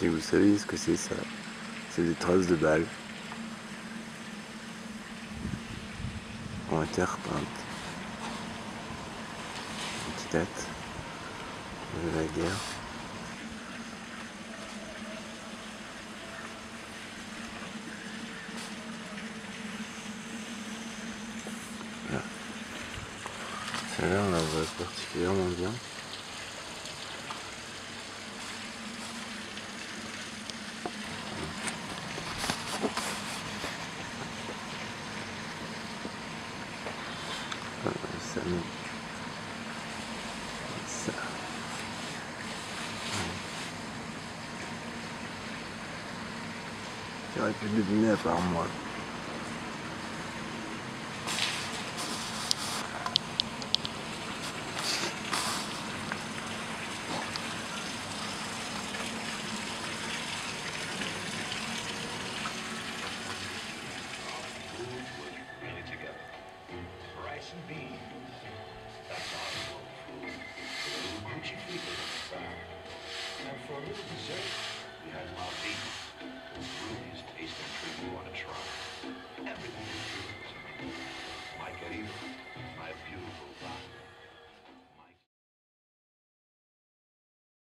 si vous savez ce que c'est ça. C'est des traces de balles en terre peinte qui datent de la guerre. Voilà. Celle-là, on la voit particulièrement bien. Ça met ça. J'aurais pu deviner à part moi.